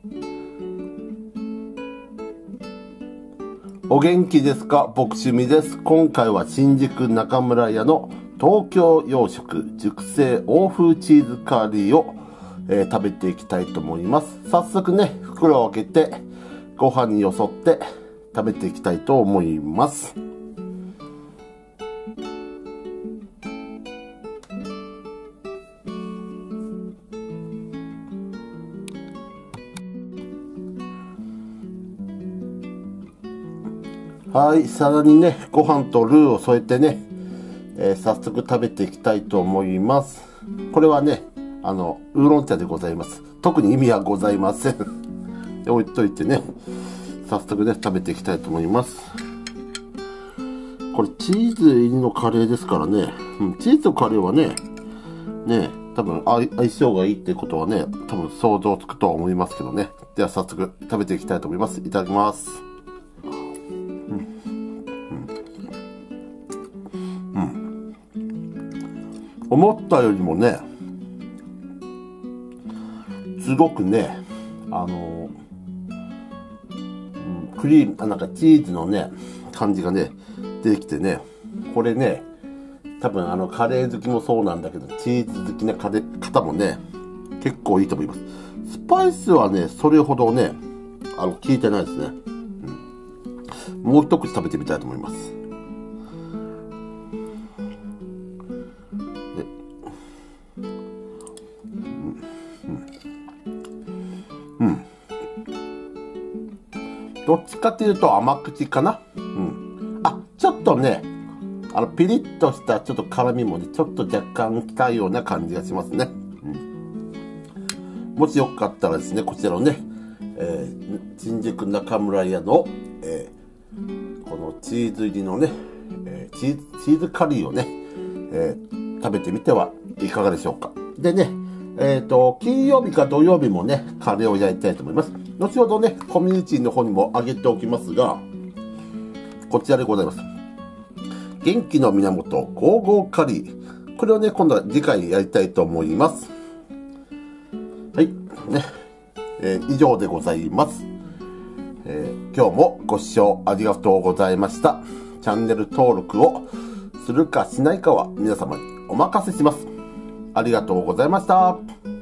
お元気ですか？僕趣味です。今回は新宿中村屋の東京洋食熟成欧風チーズカリーを、食べていきたいと思います。早速ね、袋を開けてご飯によそって食べていきたいと思います。はい、皿にね、ご飯とルーを添えてね、早速食べていきたいと思います。これはね、ウーロン茶でございます。特に意味はございません。で置いといてね、早速ね、食べていきたいと思います。これチーズ入りのカレーですからね、チーズとカレーはね、多分相性がいいってことはね、多分想像つくとは思いますけどね。では早速食べていきたいと思います。いただきます。思ったよりもね、すごくね、クリーム、なんかチーズのね、感じがね、出てきてね、これね、多分カレー好きもそうなんだけど、チーズ好きな方もね、結構いいと思います。スパイスはね、それほどね、効いてないですね。もう一口食べてみたいと思います。どっちかというと甘口かな。ちょっとね、ピリッとしたちょっと辛みもね、ちょっと若干きたような感じがしますね。もしよかったらですね、こちらのね、新宿中村屋の、このチーズ入りのね、チーズカリーをね、食べてみてはいかがでしょうか。でね、金曜日か土曜日もね、カレーを焼いたいと思います。後ほどね、コミュニティの方にも上げておきますが、こちらでございます。元気の源、ゴーゴーカリー。これをね、今度は次回やりたいと思います。はい。ね。以上でございます。今日もご視聴ありがとうございました。チャンネル登録をするかしないかは皆様にお任せします。ありがとうございました。